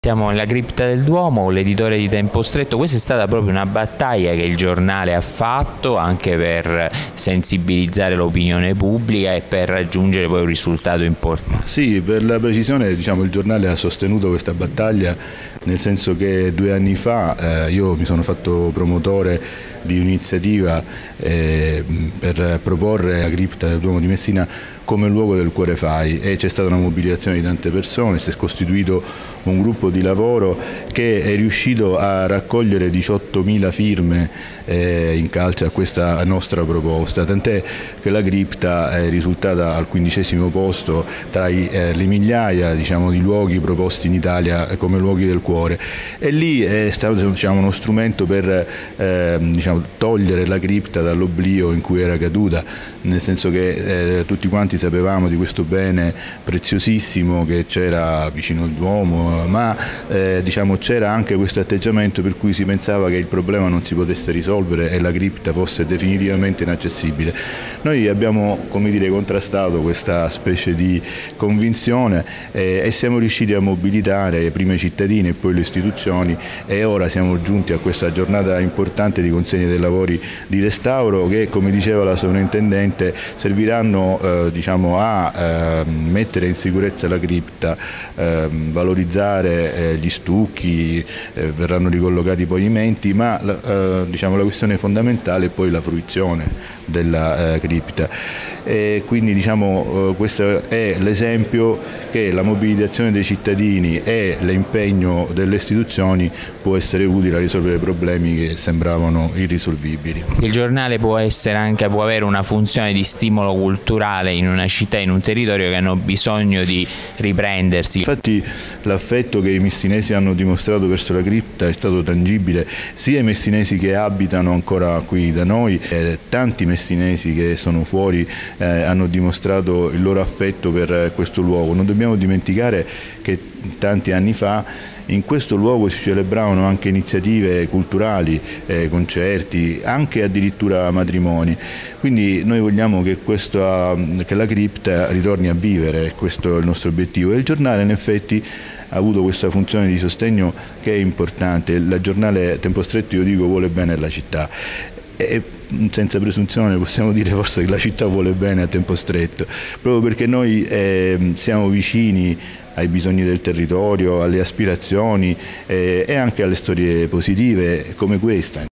Siamo nella cripta del Duomo, l'editore di Tempo Stretto. Questa è stata proprio una battaglia che il giornale ha fatto anche per sensibilizzare l'opinione pubblica e per raggiungere poi un risultato importante. Sì, per la precisione il giornale ha sostenuto questa battaglia, nel senso che 2 anni fa io mi sono fatto promotore di un'iniziativa per proporre la cripta del Duomo di Messina come luogo del Cuore Fai, e c'è stata una mobilitazione di tante persone, si è costituito un gruppo di lavoro che è riuscito a raccogliere 18.000 firme in calce a questa nostra proposta, tant'è che la cripta è risultata al 15° posto tra le migliaia di luoghi proposti in Italia come luoghi del cuore, e lì è stato uno strumento per togliere la cripta dall'oblio in cui era caduta, nel senso che tutti quanti sapevamo di questo bene preziosissimo che c'era vicino al Duomo, ma c'era anche questo atteggiamento per cui si pensava che il problema non si potesse risolvere e la cripta fosse definitivamente inaccessibile. Noi abbiamo, contrastato questa specie di convinzione e siamo riusciti a mobilitare prima i cittadini e poi le istituzioni, e ora siamo giunti a questa giornata importante di consegna dei lavori di restauro che, come diceva la sovrintendente, serviranno a mettere in sicurezza la cripta, valorizzare gli stucchi, verranno ricollocati i pavimenti, ma la questione fondamentale è poi la fruizione della cripta. E quindi questo è l'esempio che la mobilitazione dei cittadini e l'impegno delle istituzioni può essere utile a risolvere problemi che sembravano irrisolvibili. Il giornale può avere una funzione di stimolo culturale in una città, in un territorio che hanno bisogno di riprendersi. Infatti l'affetto che i messinesi hanno dimostrato verso la cripta è stato tangibile, sia i messinesi che abitano ancora qui da noi, tanti messinesi che sono fuori hanno dimostrato il loro affetto per questo luogo. Non dobbiamo dimenticare che tanti anni fa in questo luogo si celebravano anche iniziative culturali, concerti, anche addirittura matrimoni. Quindi noi vogliamo che la cripta ritorni a vivere, questo è il nostro obiettivo. E il giornale in effetti ha avuto questa funzione di sostegno che è importante. Il giornale Tempo Stretto, io dico, vuole bene alla città. E senza presunzione possiamo dire forse che la città vuole bene a Tempo Stretto, proprio perché noi siamo vicini ai bisogni del territorio, alle aspirazioni e anche alle storie positive come questa.